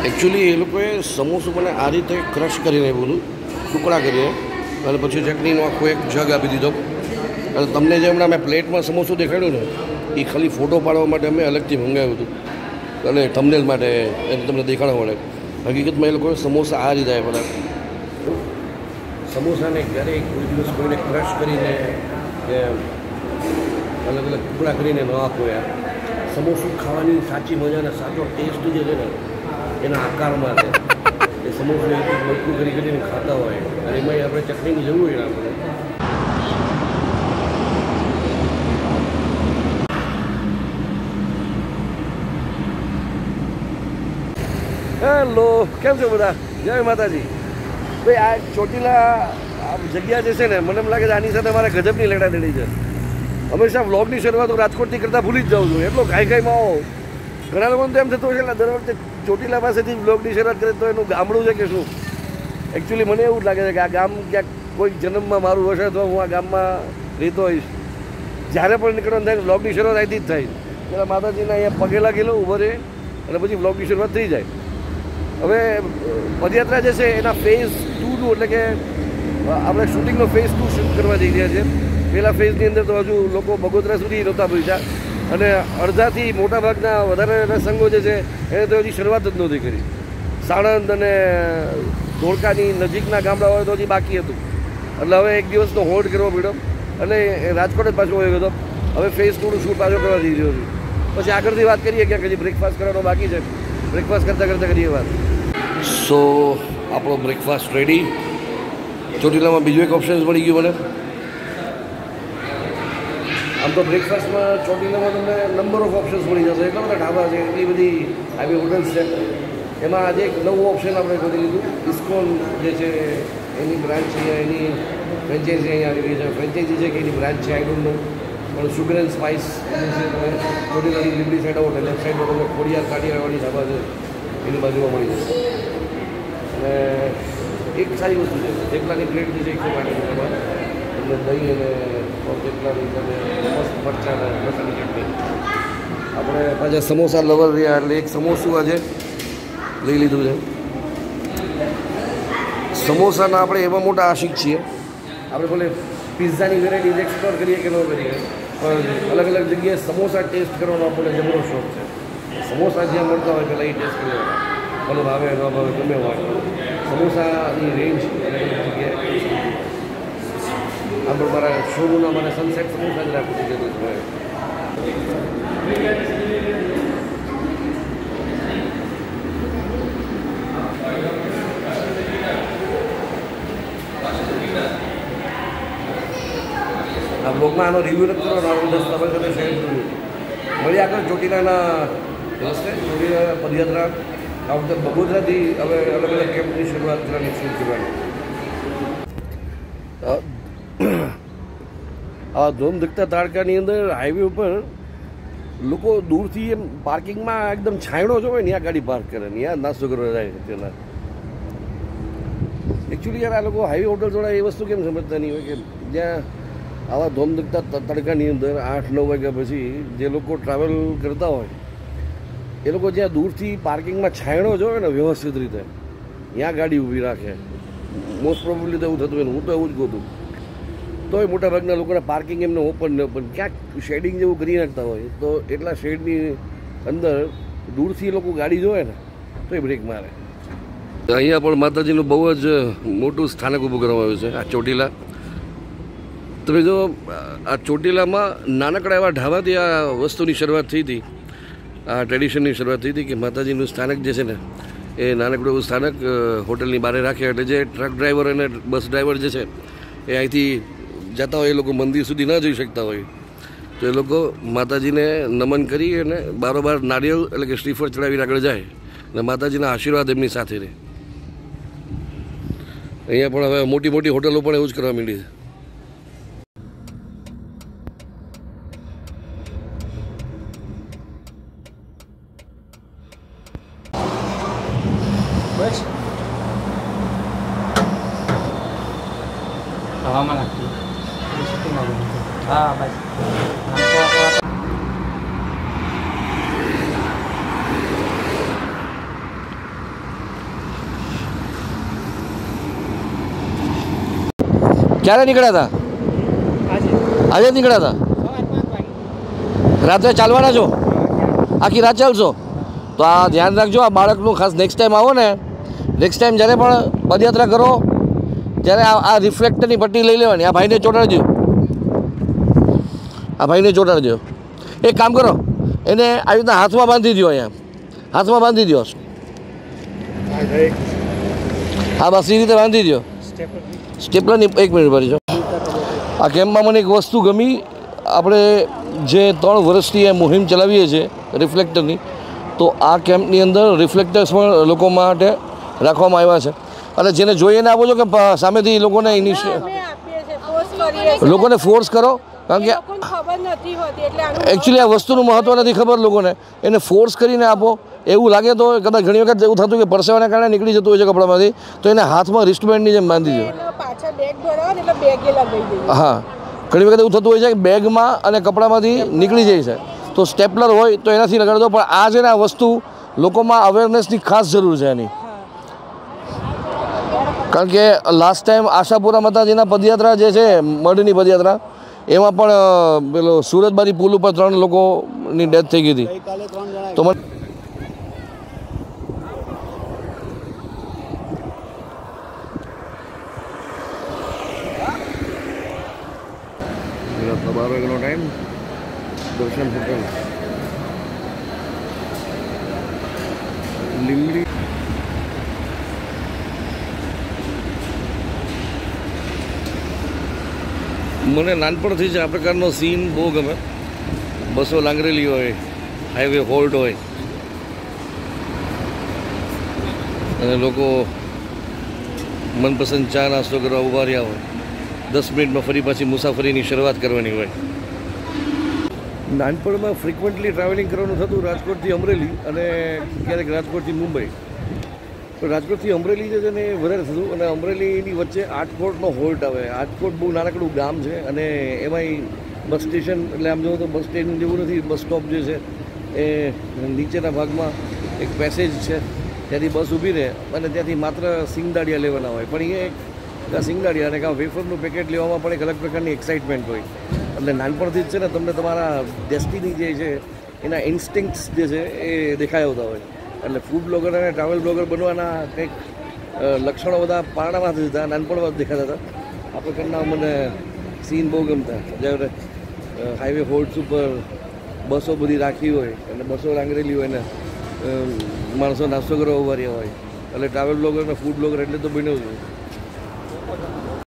Actually એ લોકોએ સમોસું મને આ રીતે ક્રશ કરીને બોલું ટુકડા કરીને અને પછી ચટણીનો આખો એક જગ આપી દીધો. અને તમને જે હમણાં મેં પ્લેટમાં સમોસું દેખાડ્યું ને એ ખાલી ફોટો પાડવા માટે અમે અલગથી મંગાવ્યું હતું અને થંબનેલ માટે એને તમને દેખાડવા મળે. હકીકતમાં એ લોકોએ સમોસા આ રીતે આપ્યા. સમોસાને ક્યારેય કોઈ દિવસ કોઈને ક્રશ કરીને કે અલગ અલગ ટુકડા કરીને ન આપો યાર. સમોસું ખાવાની સાચી મજા અને સાચો ટેસ્ટ જે છે ને એના આકારમાં છે. એ સમોસું મોટું કરીને ખાતા હોય અને એમાં આપણે ચટણીની જરૂર હોય આપણે. હેલો, કેમ છો બધા? જય માતાજી. ભાઈ આ ચોટીલા જગ્યા જે છે ને મને એમ લાગે છે આની સાથે મારે ગજબની લેડાદેડી છે. હંમેશા વ્લોગની શરૂઆત હું રાજકોટથી કરતાં ભૂલી જ જાઉં છું. એટલો કાંઈમાં આવો ઘણા લોકોને તો એમ થતું હશે દર વખતે ચોટીલા પાસેથી વ્લોગની શરૂઆત કરે તો એનું ગામડું છે કે શું. એકચ્યુઅલી મને એવું જ લાગે છે કે આ ગામ ક્યાંક કોઈક જન્મમાં મારું હશે તો હું આ ગામમાં રહેતો હોઈશ. જ્યારે પણ નીકળવાનું થાય વ્લોગની શરૂઆત અહીંથી જ થાય. પેલા માતાજીના અહીંયા પગે લાગેલો ઊભો રહે અને પછી વ્લોગની શરૂઆત થઈ જાય. હવે પદયાત્રા જે છે એના ફેઝ 2નું એટલે કે આપણે શૂટિંગનો ફેઝ 2 શૂટ કરવા જઈ રહ્યા છે. પહેલાં ફેઝની અંદર તો હજુ લોકો બગોદરા સુધી નહોતા પહોંચ્યા અને અડધાથી મોટાભાગના વધારેના સંઘો જે છે એને તો હજી શરૂઆત જ નહોતી કરી. સાણંદ અને ધોળકાની નજીકના ગામડાઓ તો હજી બાકી હતું. એટલે હવે એક દિવસનો હોલ્ડ કરવો પડ્યો અને રાજકોટ જ પાછો વયો ગયો. હવે ફેઝ 2નું શૂટ પાછો કરવા જઈ રહ્યો છું. પછી આગળથી વાત કરીએ ક્યાંક હજી બ્રેકફાસ્ટ કરવાનો બાકી છે. બ્રેકફાસ્ટ કરતાં કરીએ વાત. સો આપણો બ્રેકફાસ્ટ રેડી. ચોટીલામાં બીજું એક ઓપ્શન મળી ગયું મને. આમ તો બ્રેકફાસ્ટમાં ચોટીલામાં તમને નંબર ઓફ ઓપ્શન્સ મળી જશે. એટલા બધા ઢાબા છે, એટલી બધી આવી હોટલ્સ છે. એમાં આજે એક નવું ઓપ્શન આપણે શોધી લીધું. ઇસ્કોન જે છે એની બ્રાન્ચ છે, એની ફ્રેન્ચાઇઝી અહીંયા આવી ગઈ છે. ફ્રેન્ચાઇઝી છે કે એની બ્રાન્ચ છે આઈ ડોન્ટ નો. પણ સુગર એન્ડ સ્પાઇસ જે છે તમે ચોટીલાની લીબડી સાઈડ આવો એટલે લેફ્ટ સાઈડમાં તમને ખોડિયાર કાઠિયાવાડી ઢાબા છે એની બાજુમાં મળી જશે. અને એક સારી વસ્તુ છે, થેપલાની પ્લેટ જે છે 150 રૂપિયામાં એટલે દહીં અને થેપલાની અને મસ્ત મરચાં અને લસણની ચટણી. આપણે પાછા સમોસા લવર રહ્યા એટલે એક સમોસું આજે લઈ લીધું છે. સમોસાના આપણે એવા મોટા આશિક છીએ. આપણે ભલે પિઝાની વેરાયટીઝ એક્સપ્લોર કરીએ કે ન કરીએ પણ અલગ અલગ જગ્યાએ સમોસા ટેસ્ટ કરવાનો આપણને જબરો શોખ છે. સમોસા જ્યાં મળતા હોય પહેલાં એ ટેસ્ટ કરી લેવાના. ભલે ભાવે ન ભાવે ગમે હોય સમોસાની રેન્જ અલગ અલગ જગ્યાએ. આમ પણ મારા શોરૂમના મને સનસેટ સમોસા જ રાખવું છે. આ બ્લોગમાં આનો રિવ્યૂ નથી કરવાનો. આપણે 10 તમારી સાથે શેર કર્યું. મળી આગળ ચોટીલાના રસ્તે ચોટીલા પદયાત્રા આ વખતે બગોદરાથી હવે અલગ અલગ કેમ્પની શરૂઆત કરવાની શરૂ કરવાની. આ ધોમ ધકતા તાડકાની અંદર હાઈવે ઉપર લોકો દૂરથી એમ પાર્કિંગમાં એકદમ છાંયડો જ હોય ને ત્યાં ગાડી પાર્ક કરે ને ત્યાં નાસ્તો કરવા જાય તેના. એકચ્યુઅલી યાર આ લોકો હાઈવે હોટલવાળા એ વસ્તુ કેમ સમજતા નહીં હોય કે જ્યાં આવા ધોમધકતા તડકાની અંદર 8-9 વાગ્યા પછી જે લોકો ટ્રાવેલ કરતા હોય એ લોકો જ્યાં દૂરથી પાર્કિંગમાં છાંયડો જ હોય ને વ્યવસ્થિત રીતે ત્યાં ગાડી ઊભી રાખે. મોસ્ટ પ્રોબેબલી તો એવું થતું હોય ને હું તો એવું જ ગોતું. તોય મોટાભાગના લોકોના પાર્કિંગ એમને ઓપન ને ઓપન ક્યાંક શેડિંગ જેવું કરી નાખતા હોય તો એટલા શેડની અંદર દૂરથી લોકો ગાડી જોવે ને તો એ બ્રેક મારે. અહીંયા પણ માતાજીનું બહુ જ મોટું સ્થાનક ઊભું કરવામાં આવ્યું છે આ ચોટીલા. તમે જો આ ચોટીલામાં નાનકડા એવા ઢાબાથી આ વસ્તુની શરૂઆત થઈ હતી. આ ટ્રેડિશનની શરૂઆત થઈ હતી કે માતાજીનું સ્થાનક જે છે ને એ નાનકડું એવું સ્થાનક હોટલની બહાર રાખે એટલે જે ટ્રક ડ્રાઈવર અને બસ ડ્રાઈવર જે છે એ અહીંથી જતા હોય એ લોકો મંદિર સુધી ન જઈ શકતા હોય તો એ લોકો માતાજીને નમન કરી અને બારોબાર નારિયેળ એટલે કે શ્રીફળ ચડાવીને આગળ જાય અને માતાજીના આશીર્વાદ એમની સાથે રહે. અહીંયા પણ હવે મોટી મોટી હોટલો પણ એવું જ કરવા માંડી છે. બસ હવામાં નાખી હા બસ. ક્યારે નીકળ્યા હતા? આજે જ નીકળ્યા હતા? રાત્રે ચાલવાના છો? આખી રાત ચાલશો? તો આ ધ્યાન રાખજો, આ બાળકનું ખાસ નેક્સ્ટ ટાઈમ આવો ને, નેક્સ્ટ ટાઈમ જ્યારે પણ પદયાત્રા કરો ત્યારે આ રિફ્લેક્ટરની પટ્ટી લઈ લેવાની. આ ભાઈને ચોંટાડજો, આ ભાઈને ચોંટાડજો. એક કામ કરો, એને આવી રીતના હાથમાં બાંધી દો, અહીંયા હાથમાં બાંધી દો. હા બસ એ રીતે બાંધી દો. સ્ટેપલરની 1 મિનિટ ભરી છો. આ કેમ્પમાં મને એક વસ્તુ ગમી, આપણે જે 3 વર્ષથી એ મુહિમ ચલાવીએ છીએ રિફ્લેક્ટરની, તો આ કેમ્પની અંદર રિફ્લેક્ટર્સ પણ લોકો માટે રાખવામાં આવ્યા છે. અને જેને જોઈએ ને આપો છો કે સામેથી લોકોને ફોર્સ કરો, કારણ કે એકચ્યુઅલી આ વસ્તુનું મહત્ત્વ નથી ખબર લોકોને, એને ફોર્સ કરીને આપો. એવું લાગે તો કદાચ ઘણી વખત એવું થતું કે પરસેવાના કારણે નીકળી જતું હોય છે કપડામાંથી, તો એને હાથમાં રિસ્ટબેન્ડની જેમ બાંધી દો. હા, ઘણી વખત એવું થતું હોય છે કે બેગમાં અને કપડામાંથી નીકળી જાય છે, તો સ્ટેપલર હોય તો એનાથી લગાડી દો. પણ આ છે ને આ વસ્તુ લોકોમાં અવેરનેસની ખાસ જરૂર છે એની. કારણ કે લાસ્ટ ટાઈમ આશાપુરા માતાજીના પદયાત્રા જે છે, મઢની પદયાત્રા, એમાં પણ પેલો સુરતબારી પુલ ઉપર 3 લોકોની ડેથ થઈ ગઈ હતી. તો તમારો એકનો ટાઈમ દર્શન હોટલ લીમડી. મને નાનપણથી જ આ પ્રકારનો સીન બહુ ગમે. બસો લાંગરેલી હોય, હાઈવે હોલ્ટ હોય અને લોકો મનપસંદ ચા નાસ્તો કરવા ઊભા રહ્યા હોય. 10 મિનિટમાં ફરી પાછી મુસાફરીની શરૂઆત કરવાની હોય. નાનપણમાં ફ્રિકવન્ટલી ટ્રાવેલિંગ કરવાનું થતું રાજકોટથી અમરેલી અને ક્યારેક રાજકોટથી મુંબઈ. તો રાજકોટથી અમરેલી જે છે ને એ વધારે થતું, અને અમરેલીની વચ્ચે આટકોટનો હોલ્ટ આવે. આટકોટ બહુ નાનકડું ગામ છે અને એમાંય બસ સ્ટેશન, એટલે આમ જોવો તો બસ સ્ટેશન જેવું નથી. બસ સ્ટોપ જે છે એ નીચેના ભાગમાં એક પેસેજ છે, ત્યાંથી બસ ઊભી રહે અને ત્યાંથી માત્ર સિંગદાડિયા લેવાના હોય. પણ એ કાં સિંગદાડિયા અને કાં વેફરનું પેકેટ લેવામાં પણ એક અલગ પ્રકારની એક્સાઇટમેન્ટ હોય. એટલે નાનપણથી જ છે ને તમને તમારા ડેસ્ટિની જે છે એના ઇન્સ્ટિંક્ટ્સ જે છે એ દેખાઈ આવતા હોય. એટલે ફૂડ બ્લોગર અને ટ્રાવેલ બ્લોગર બનવાના કંઈક લક્ષણો બધા પારણામાં હતા, નાનપણમાં દેખાતા હતા. આ પ્રકારના મને સીન બહુ ગમતા. જ્યારે હાઈવે હોલ્ટ્સ ઉપર બસો બધી રાખી હોય અને બસો લાંગરેલી હોય ને માણસો નાસ્તો કરવા ઉભા રહ્યા હોય. એટલે ટ્રાવેલ બ્લોગર અને ફૂડ બ્લોગર એટલે તો બન્યું છે.